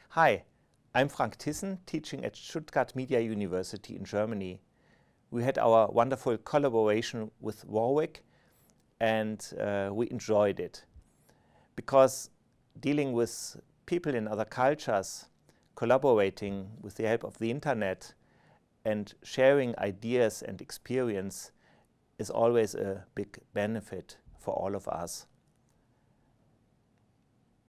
Hi, I'm Frank Thissen, teaching at Stuttgart Media University in Germany. We had our wonderful collaboration with Warwick and we enjoyed it. Because dealing with people in other cultures, collaborating with the help of the internet and sharing ideas and experience is always a big benefit for all of us.